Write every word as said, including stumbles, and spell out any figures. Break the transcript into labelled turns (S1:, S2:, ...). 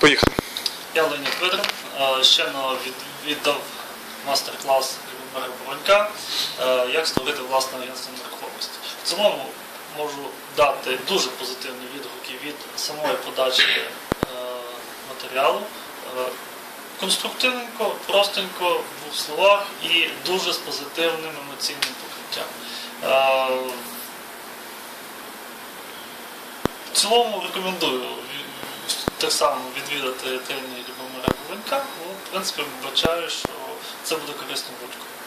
S1: Поїхали.
S2: Я Леонід Видрин, щойно віддав мастер-клас Любомира Боронька, як створити власне агентство нерухомості. В цілому можу дати дуже позитивні відгуки від самої подачі матеріалу. Конструктивненько, простенько, в двох словах і дуже з позитивним емоційним покриттям. В цілому рекомендую так само відвідати тренінги Любомира Боронька. В принципі, вбачаю, що це буде корисною ручкою.